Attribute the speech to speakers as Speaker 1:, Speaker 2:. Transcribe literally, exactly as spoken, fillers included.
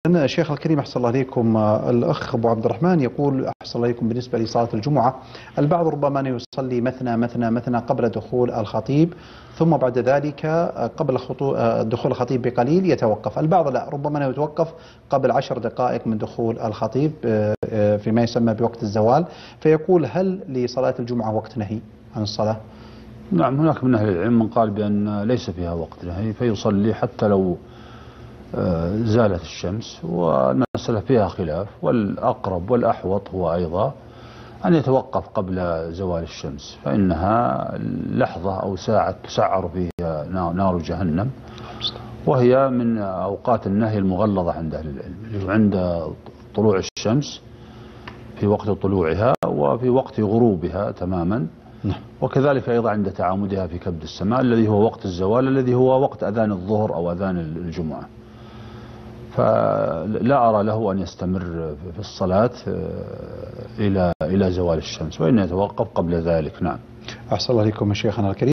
Speaker 1: شيخ الكريم أحسن الله عليكم. الأخ أبو عبد الرحمن يقول أحسن الله عليكم، بالنسبة لصلاة الجمعة البعض ربما يصلي مثنى مثنى مثنى قبل دخول الخطيب، ثم بعد ذلك قبل دخول الخطيب بقليل يتوقف. البعض لا، ربما يتوقف قبل عشر دقائق من دخول الخطيب فيما يسمى بوقت الزوال. فيقول هل لصلاة الجمعة وقت نهي عن الصلاة؟
Speaker 2: نعم، هناك من أهل العلم من قال بأن ليس فيها وقت نهي، فيصلي حتى لو زالت الشمس، والمسألة فيها خلاف، والأقرب والأحوط هو أيضا أن يتوقف قبل زوال الشمس، فإنها لحظة أو ساعة تسعر فيها نار جهنم، وهي من أوقات النهي المغلظة عند أهل العلم، اللي هو عند طلوع الشمس في وقت طلوعها وفي وقت غروبها تماما، وكذلك أيضا عند تعامدها في كبد السماء الذي هو وقت الزوال، الذي هو وقت أذان الظهر أو أذان الجمعة. فلا أرى له أن يستمر في الصلاة إلى إلى زوال الشمس، وإن يتوقف قبل ذلك. نعم.
Speaker 1: أحسن الله عليكم شيخنا الكريم.